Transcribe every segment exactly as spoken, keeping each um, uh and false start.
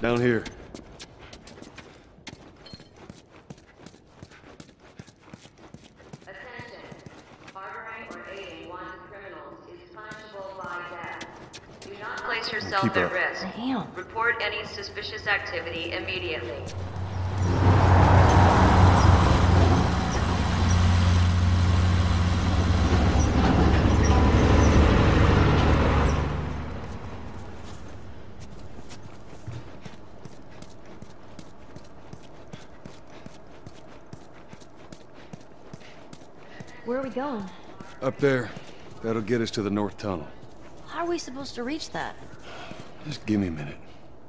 Down here. Attention. Harboring or aiding wanted criminals is punishable by death. Do not place yourself Keep at up. risk. Damn. Report any suspicious activity immediately. Where are we going? Up there. That'll get us to the north tunnel. How are we supposed to reach that? Just give me a minute.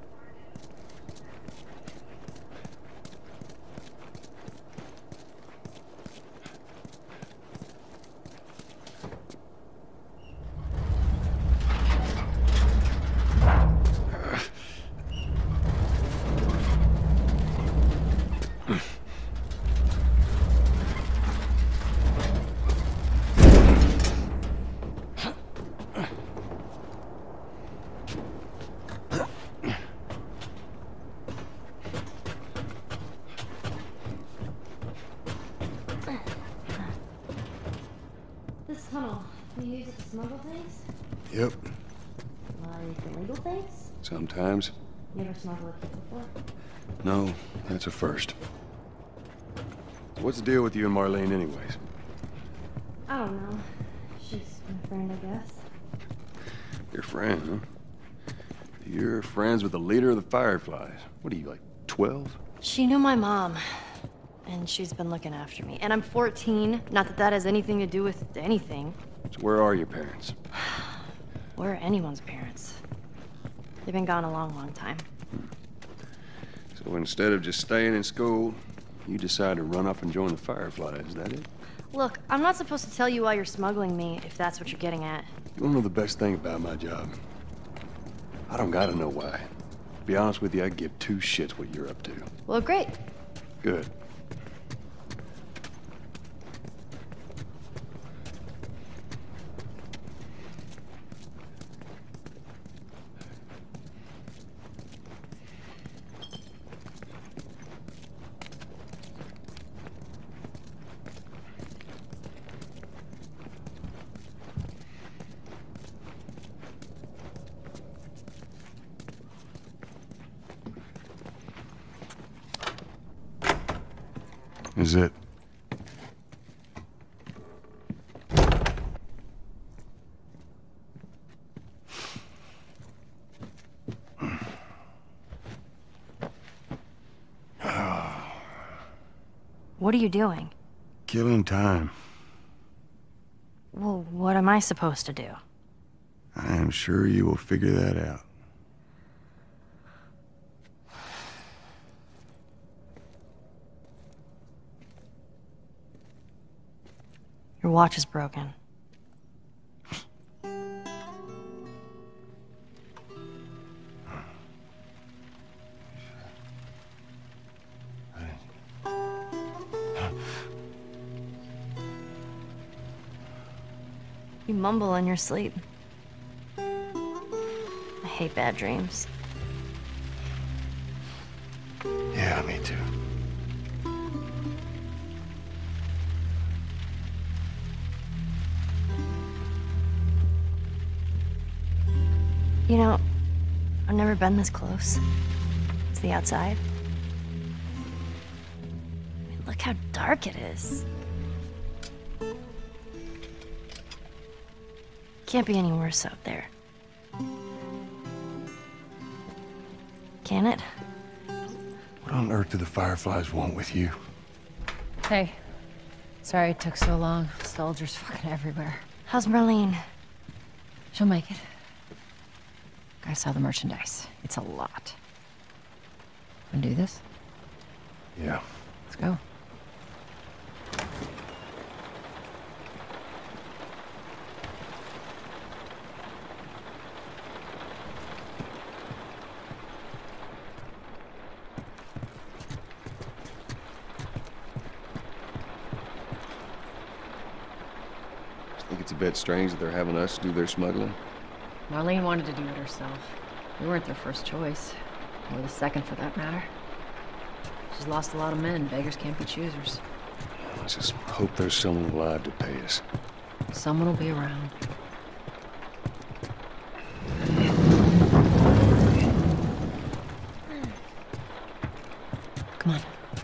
This tunnel, can you use it to smuggle things? Yep. Like illegal things? Sometimes. You ever smuggled a kid before? No, that's a first. What's the deal with you and Marlene anyways? I don't know. She's my friend, I guess. Your friend, huh? You're friends with the leader of the Fireflies. What are you, like, twelve? She knew my mom, and she's been looking after me. And I'm fourteen. Not that that has anything to do with anything. So where are your parents? Where are anyone's parents? They've been gone a long, long time. So instead of just staying in school, you decide to run off and join the Fireflies, is that it? Look, I'm not supposed to tell you why you're smuggling me, if that's what you're getting at. You wanna know the best thing about my job? I don't gotta know why. To be honest with you, I give two shits what you're up to. Well, great. Good. Is it? What are you doing? Killing time. Well, what am I supposed to do? I am sure you will figure that out. Your watch is broken. You mumble in your sleep. I hate bad dreams. Yeah, me too. You know, I've never been this close to the outside. I mean, look how dark it is. Can't be any worse out there. Can it? What on earth do the Fireflies want with you? Hey. Sorry it took so long. Soldiers fucking everywhere. How's Marlene? She'll make it. Gotta sell the merchandise. It's a lot. Wanna do this? Yeah. Let's go. Think it's a bit strange that they're having us do their smuggling? Marlene wanted to do it herself. We weren't their first choice. Or the second, for that matter. She's lost a lot of men. Beggars can't be choosers. Let's just hope there's someone alive to pay us. Someone will be around. Come on.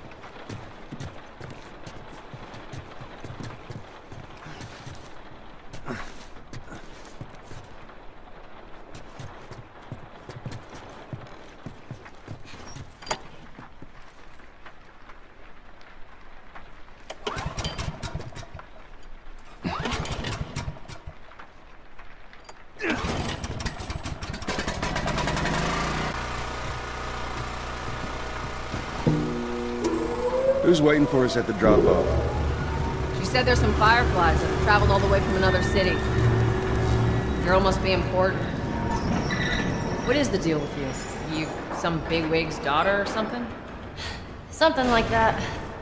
Who's waiting for us at the drop-off? She said there's some fireflies that have traveled all the way from another city. Girl must be important. What is the deal with you? You some bigwig's daughter or something? Something like that.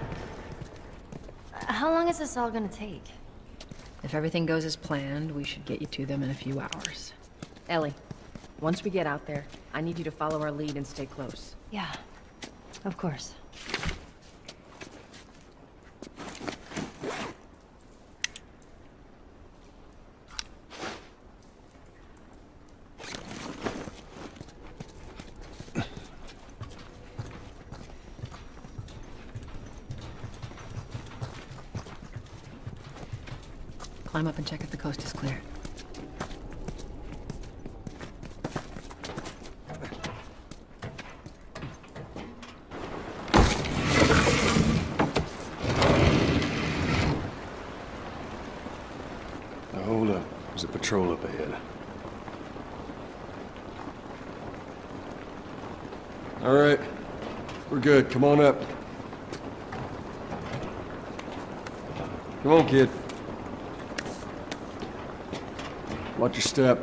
How long is this all gonna take? If everything goes as planned, we should get you to them in a few hours. Ellie, once we get out there, I need you to follow our lead and stay close. Yeah, of course. Climb up and check if the coast is clear. Now hold up. There's a patrol up ahead. All right. We're good. Come on up. Come on, kid. Watch your step.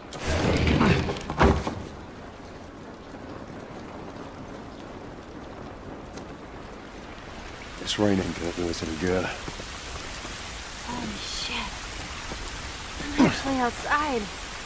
This rain ain't gonna do us any good. Holy shit. I'm actually outside.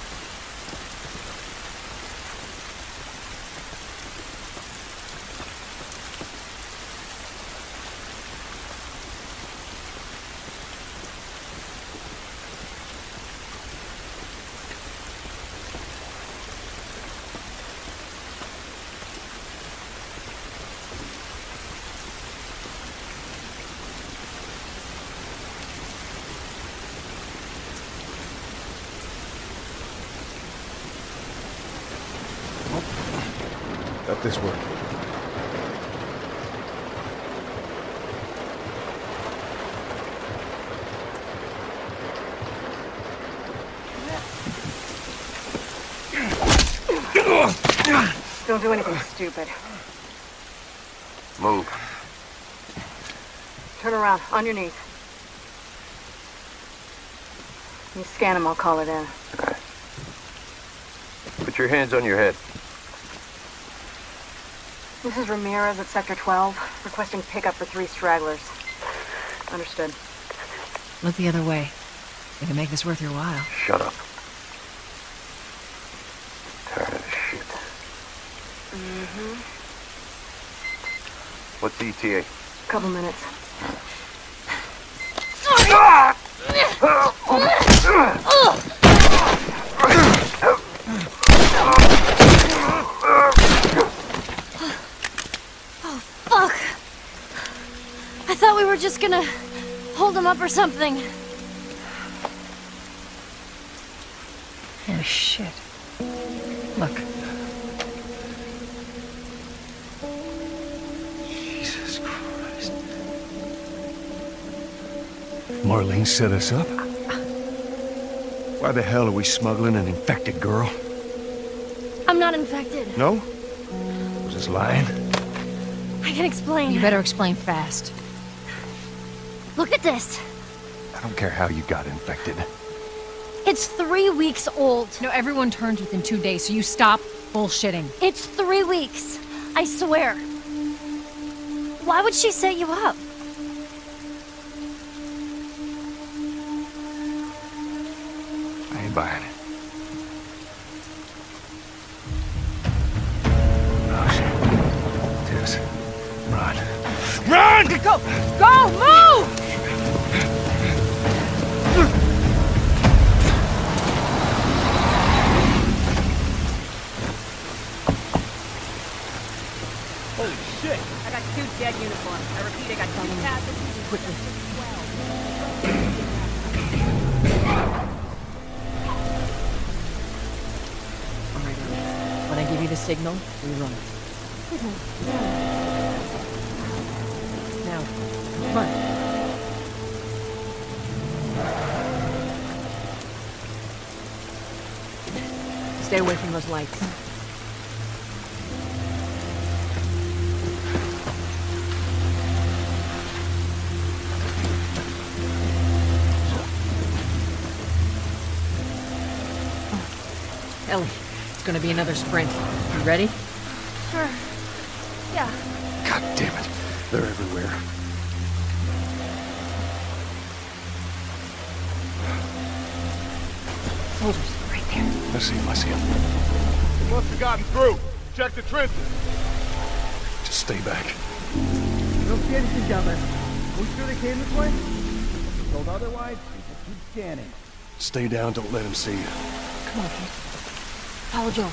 Up this way. Don't do anything stupid. Move. Turn around, on your knees. You scan him, I'll call it in. Okay. Put your hands on your head. This is Ramirez at Sector twelve, requesting pickup for three stragglers. Understood. Look the other way. We can make this worth your while. Shut up. Tired of this shit. Mm-hmm. What's the E T A? Couple minutes. Oh, fuck! I thought we were just gonna hold him up or something. Oh, shit. Look. Jesus Christ. Marlene set us up? Why the hell are we smuggling an infected girl? I'm not infected. No? Was this lying? I can explain. You better explain fast. Look at this. I don't care how you got infected. It's three weeks old. No, everyone turns within two days, so you stop bullshitting. It's three weeks. I swear. Why would she set you up? I ain't buying it. Oh, shit. Run! Go! Go! Move! Holy shit! I got two dead uniforms. I repeat, I got two casualties. Quickly. I'm ready. When I give you the signal, we run. Now, run. Stay away from those lights. Ellie, it's gonna be another sprint. You ready? Sure. Yeah. God damn it. They're everywhere. Soldiers, right there. I see him, I see him. They must have gotten through. Check the trenches. Just stay back. I don't see anything down there. Are we sure they came this way? If told otherwise, we should keep scanning. Stay down, don't let him see you. Come on, kid. Follow Joel.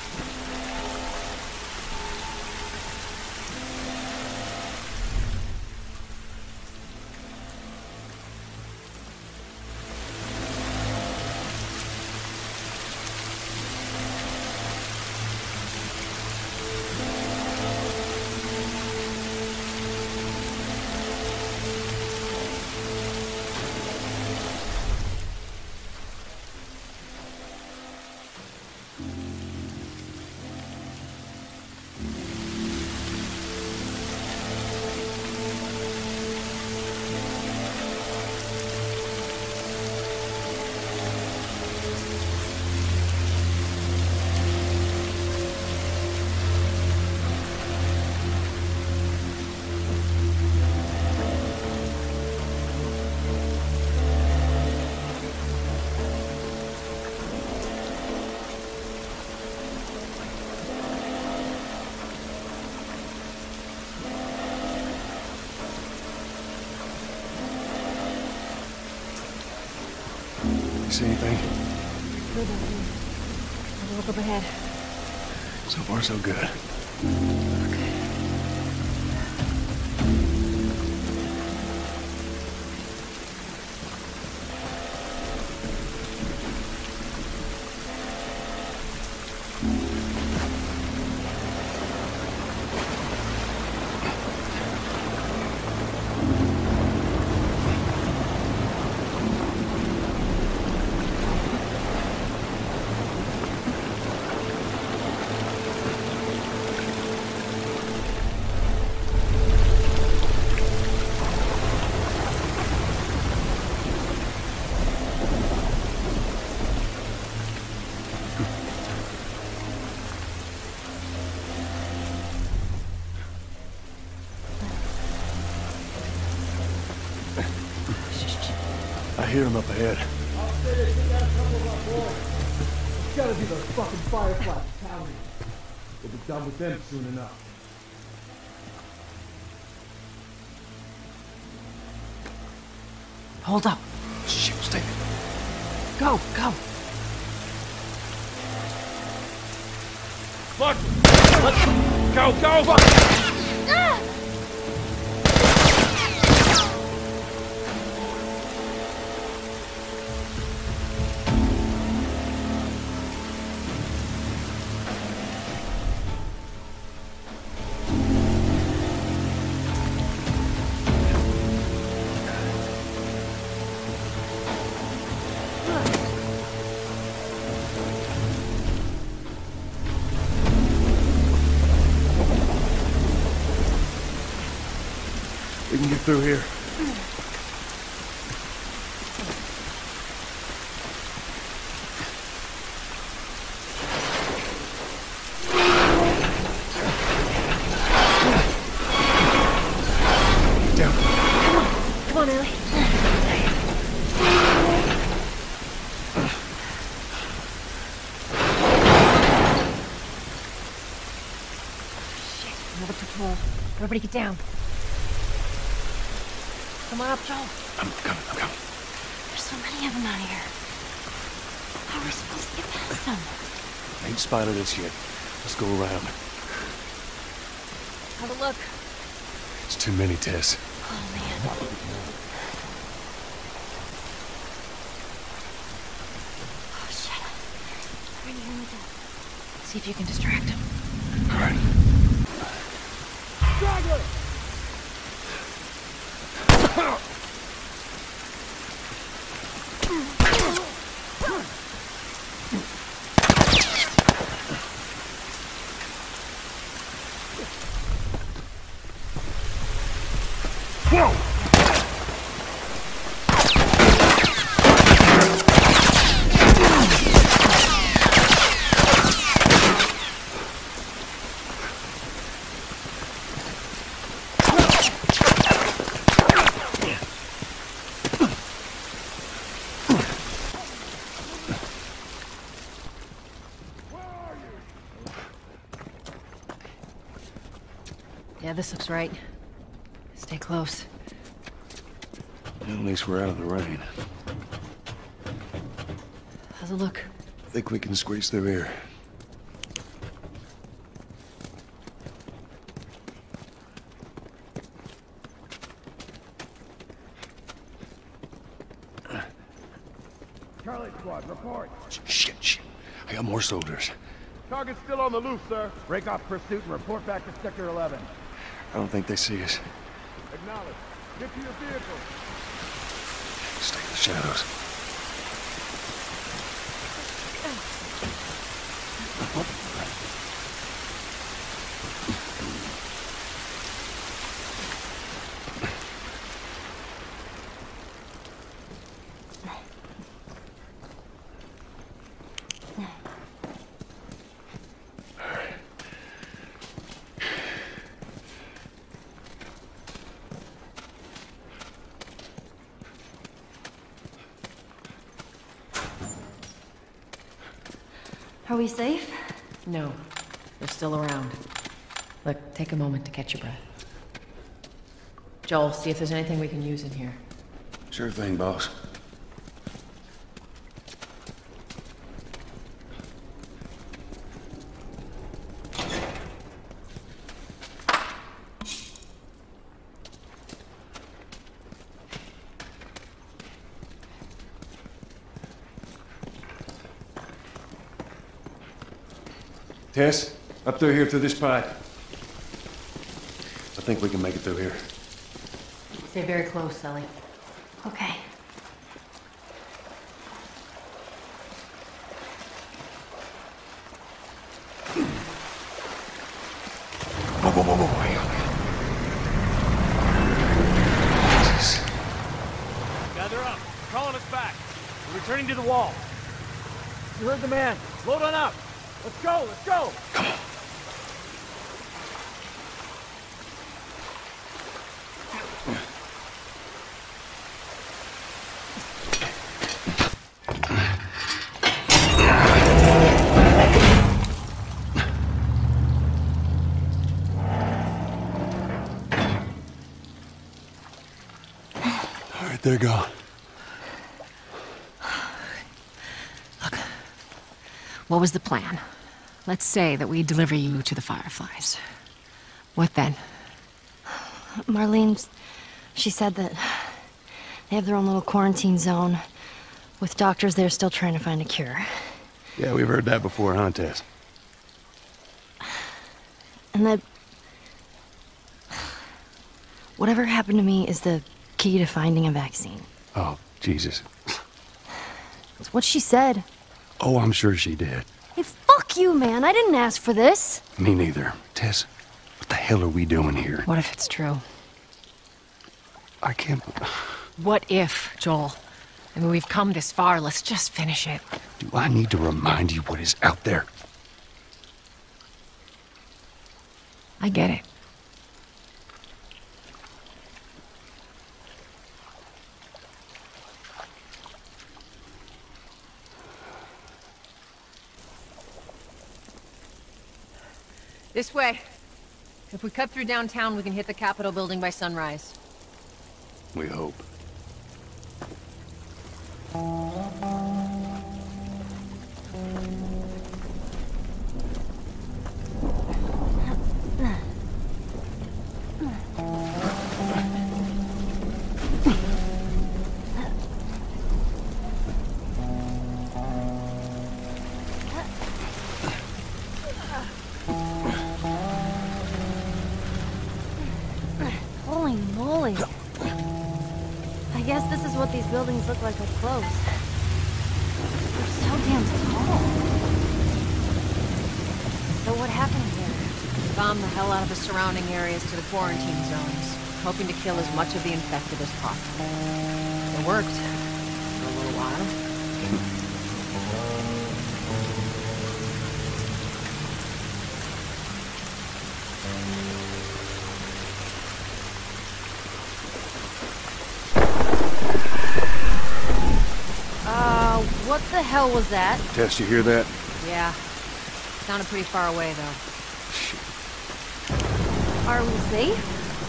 You see anything? Good down here. Have a look up ahead. So far, so good. I hear him up ahead. I'll say this, we got a couple of our boys. It's gotta be those fucking Firefly battalions. We'll be done with them soon enough. Hold up. Shit, stay there. Go, go. Fuck! Let's go, go! Fuck! We can get through here. Down. Come on, Ellie. Shit, another patrol. Everybody get down. Come on up, Joel. I'm coming, I'm coming. There's so many of them out here. How are we supposed to get past them? Ain't spotted us yet. Let's go around. Have a look. It's too many, Tess. Oh, man. Oh, shit. Bring him with us. See if you can distract him. All right. Straggler! Yeah, this looks right. Stay close. At least we're out of the rain. How's it look? Think we can squeeze through here. Charlie Squad, report. Shit, shit. I got more soldiers. Target's still on the loose, sir. Break off pursuit and report back to Sector eleven. I don't think they see us. Acknowledge. Get to your vehicle. Stay in the shadows. Are we safe? No. They're still around. Look, take a moment to catch your breath. Joel, see if there's anything we can use in here. Sure thing, boss. Tess, up through here through this pipe. I think we can make it through here. Stay very close, Sully. Okay. Whoa, whoa, whoa, whoa, whoa. Jesus. Gather up. Calling us back. We're returning to the wall. You heard the man. Load on up. Let's go, let's go! Come on. All right, they're gone. Look. What was the plan? Let's say that we deliver you to the Fireflies. What then? Marlene's... She said that they have their own little quarantine zone with doctors there still trying to find a cure. Yeah, we've heard that before, huh, Tess? And that... whatever happened to me is the key to finding a vaccine. Oh, Jesus. It's what she said. Oh, I'm sure she did. Hey, fuck you, man. I didn't ask for this. Me neither. Tess, what the hell are we doing here? What if it's true? I can't... What if, Joel? I mean, we've come this far. Let's just finish it. Do I need to remind you what is out there? I get it. This way. If we cut through downtown, we can hit the Capitol building by sunrise. We hope. Holy moly. I guess this is what these buildings look like up close. They're so damn tall. So what happened here? We bombed the hell out of the surrounding areas to the quarantine zones, hoping to kill as much of the infected as possible. It worked. For a little while. Uh, what the hell was that? Tess, you hear that? Yeah. Sounded pretty far away, though. Are we safe?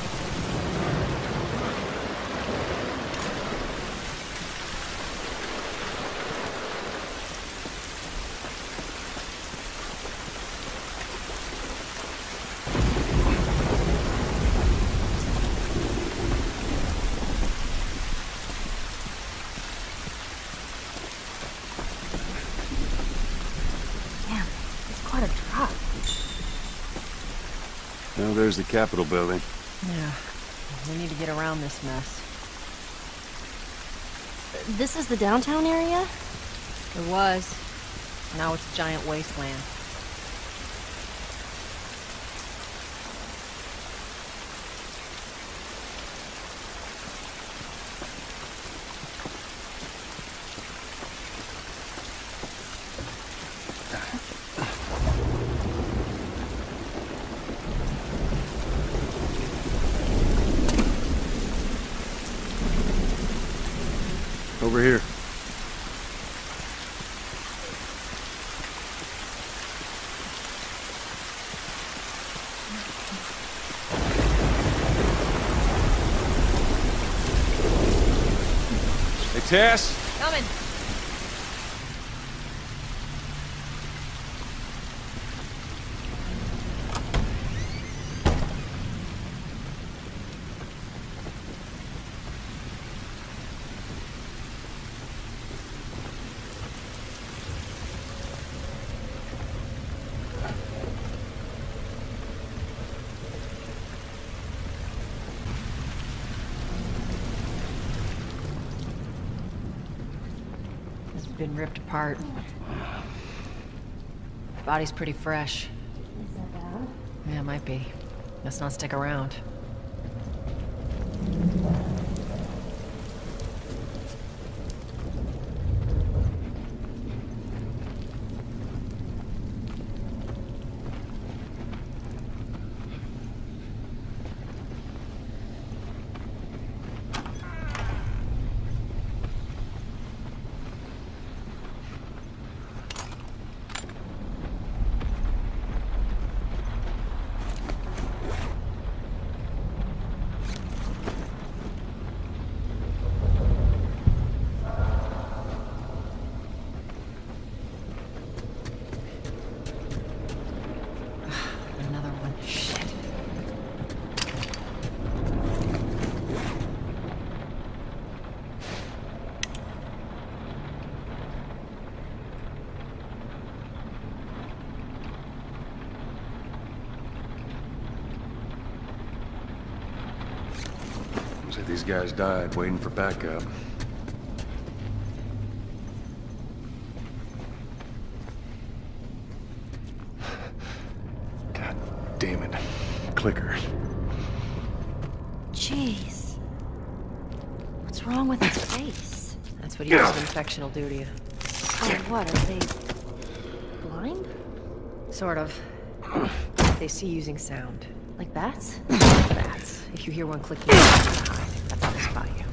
Damn, it's quite a drop. Well, there's the Capitol building. Yeah. We need to get around this mess. This is the downtown area? It was. Now it's a giant wasteland. Over here. Hey, Tess? Coming! Been ripped apart. Body's pretty fresh. Is that bad? Yeah, it might be. Let's not stick around. Another one. Shit. Looks like these guys died waiting for backup. God damn it. Clicker. Jeez. What's wrong with his face? That's what years of infection will do to you. Oh, what? Are they blind? Sort of. They see using sound. Like bats? Bats. If you hear one clicking, that's how they spot you.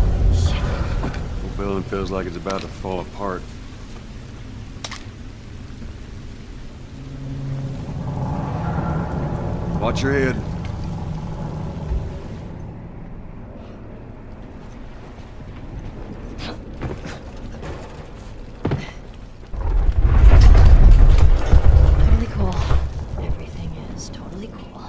The building feels like it's about to fall apart. Watch your head. Totally cool. Everything is totally cool.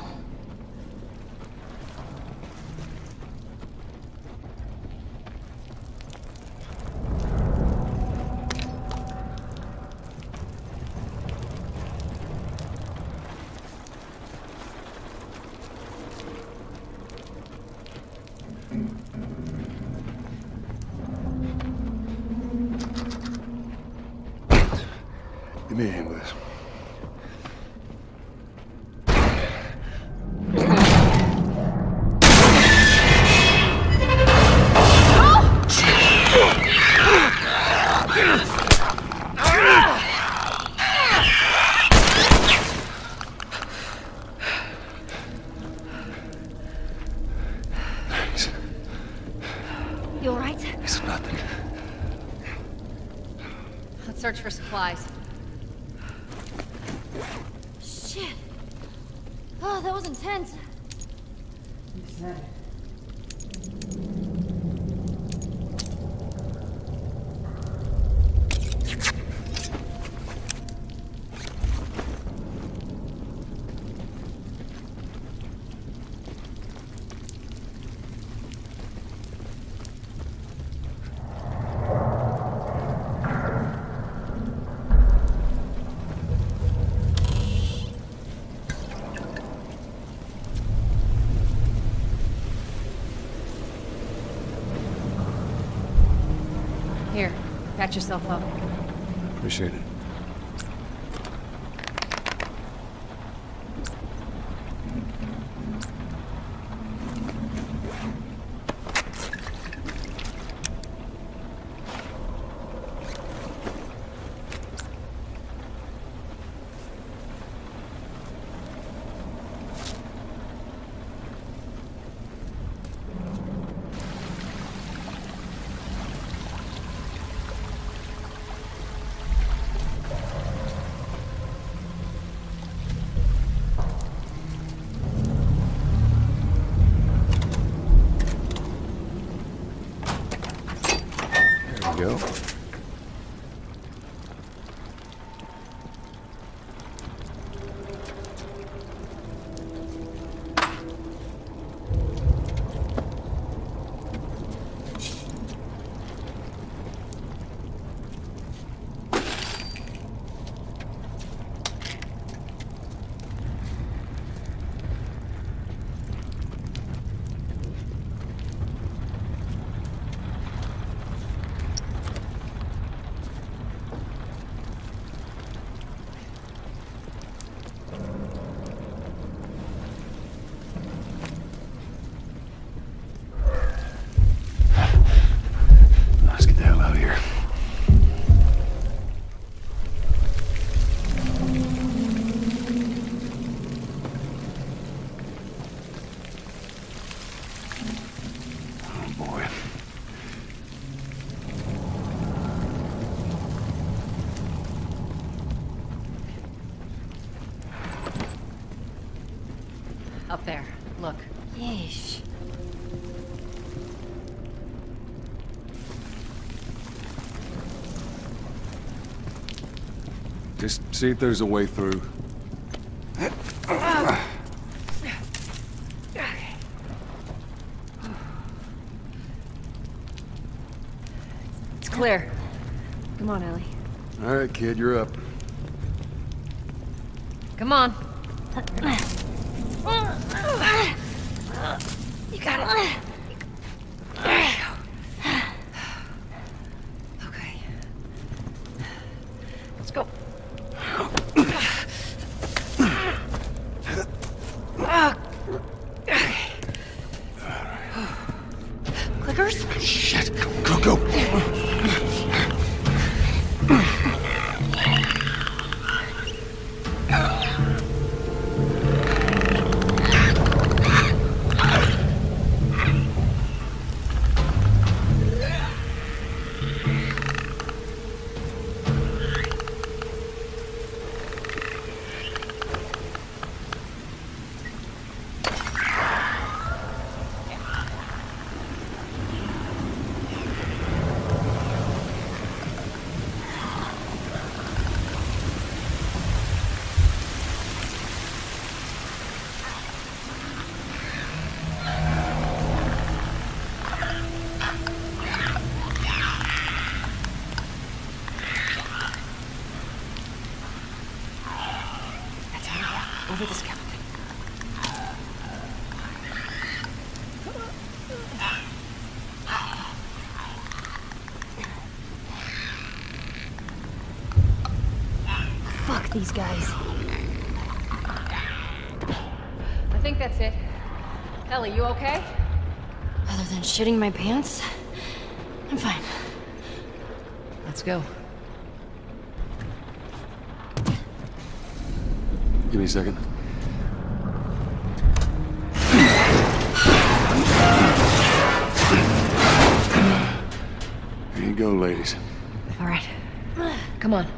Give me a hand with this. Thanks. You alright? It's nothing. Let's search for supplies. Shit. Oh, that was intense. Here, patch yourself up. Appreciate it. There we go. Let's get the hell out of here. Oh boy. Up there. Look. Yeesh. Just see if there's a way through. It's clear. Come on, Ellie. All right, kid, you're up. Come on. You got it. Okay. Let's go. Clickers? Shit, go, go, go. these guys. I think that's it. Ellie, you okay? Other than shitting my pants, I'm fine. Let's go. Give me a second. Here you go, ladies. All right. Come on.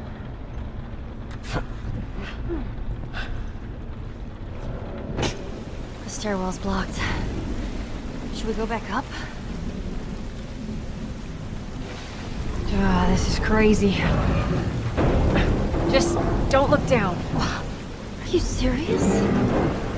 The stairwell's blocked. Should we go back up? Ah, this is crazy. Just don't look down. Are you serious?